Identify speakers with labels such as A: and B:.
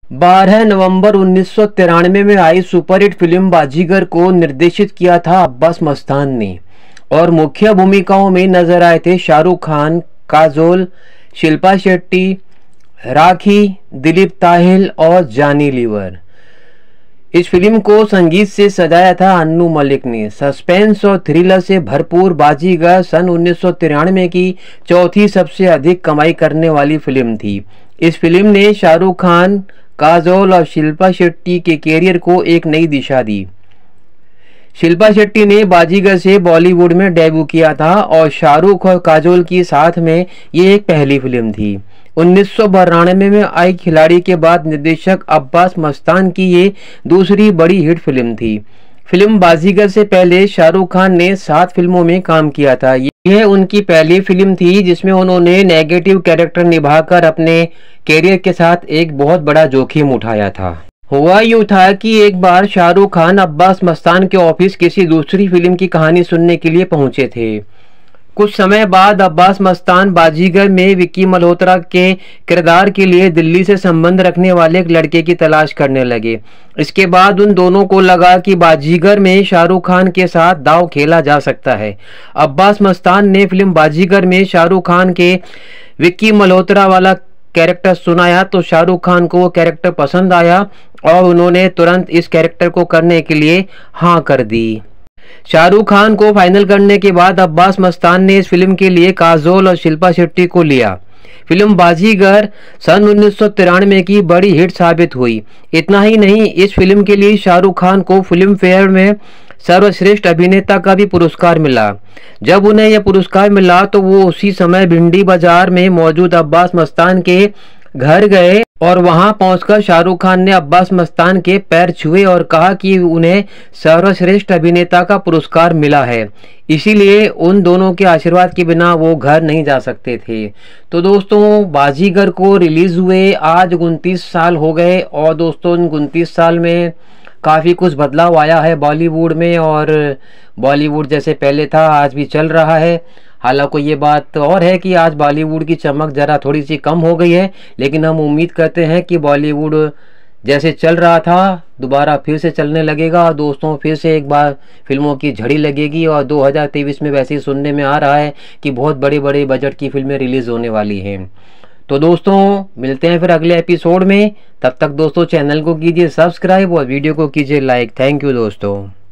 A: 12 नवंबर 1993 में आई superhit film बाजीगर को निर्देशित किया था अब्बास मस्तान ने और मुख्य भूमिकाओं में नजर आए थे शाहरुख खान, काजोल, शिल्पा शेट्टी, राखी, दिलीप ताहिल और जानी लीवर। इस फिल्म को संगीत से सजाया था अन्नू मलिक ने। सस्पेंस और थ्रिलर से भरपूर बाजीगर सन 1993 की चौथी सबसे अधिक कमाई करने वाली फिल्म थी। इस फिल्म ने शाहरुख खान, काजोल और शिल्पा शेट्टी के कैरियर को एक नई दिशा दी। शिल्पा शेट्टी ने बाजीगर से बॉलीवुड में डेब्यू किया था और शाहरुख और काजोल की साथ में ये एक पहली फिल्म थी। 1992 में आई खिलाड़ी के बाद निर्देशक अब्बास मस्तान की ये दूसरी बड़ी हिट फिल्म थी। फिल्म बाजीगर से पहले शाहरुख खान ने 7 फिल्मों में काम किया था। यह उनकी पहली फिल्म थी जिसमें उन्होंने नेगेटिव कैरेक्टर निभाकर अपने कैरियर के साथ एक बहुत बड़ा जोखिम उठाया था। हुआ यूं था कि एक बार शाहरुख खान अब्बास मस्तान के ऑफिस किसी दूसरी फिल्म की कहानी सुनने के लिए पहुंचे थे। कुछ समय बाद अब्बास मस्तान बाजीगर में विक्की मल्होत्रा के किरदार के लिए दिल्ली से संबंध रखने वाले एक लड़के की तलाश करने लगे। इसके बाद उन दोनों को लगा कि बाजीगर में शाहरुख खान के साथ दांव खेला जा सकता है। अब्बास मस्तान ने फिल्म बाजीगर में शाहरुख खान के विक्की मल्होत्रा वाला कैरेक्टर सुनाया तो शाहरुख खान को वो कैरेक्टर पसंद आया और उन्होंने तुरंत इस कैरेक्टर को करने के लिए हाँ कर दी। शाहरुख खान को फाइनल करने के बाद अब्बास मस्तान ने इस फिल्म के लिए काजोल और शिल्पा शेट्टी को लिया। फिल्म बाजीगर सन 1993 की बड़ी हिट साबित हुई। इतना ही नहीं, इस फिल्म के लिए शाहरुख खान को फिल्म फेयर में सर्वश्रेष्ठ अभिनेता का भी पुरस्कार मिला। जब उन्हें यह पुरस्कार मिला तो वो उसी समय भिंडी बाजार में मौजूद अब्बास मस्तान के घर गए और वहां पहुंचकर शाहरुख खान ने अब्बास मस्तान के पैर छुए और कहा कि उन्हें सर्वश्रेष्ठ अभिनेता का पुरस्कार मिला है, इसीलिए उन दोनों के आशीर्वाद के बिना वो घर नहीं जा सकते थे। तो दोस्तों, बाजीगर को रिलीज हुए आज 29 साल हो गए और दोस्तों 29 साल में काफ़ी कुछ बदलाव आया है बॉलीवुड में और बॉलीवुड जैसे पहले था आज भी चल रहा है। हालांकि ये बात और है कि आज बॉलीवुड की चमक ज़रा थोड़ी सी कम हो गई है, लेकिन हम उम्मीद करते हैं कि बॉलीवुड जैसे चल रहा था दोबारा फिर से चलने लगेगा और दोस्तों फिर से एक बार फिल्मों की झड़ी लगेगी। और 2023 में वैसे ही सुनने में आ रहा है कि बहुत बड़े बड़े बजट की फिल्में रिलीज़ होने वाली हैं। तो दोस्तों मिलते हैं फिर अगले एपिसोड में। तब तक दोस्तों चैनल को कीजिए सब्सक्राइब और वीडियो को कीजिए लाइक। थैंक यू दोस्तों।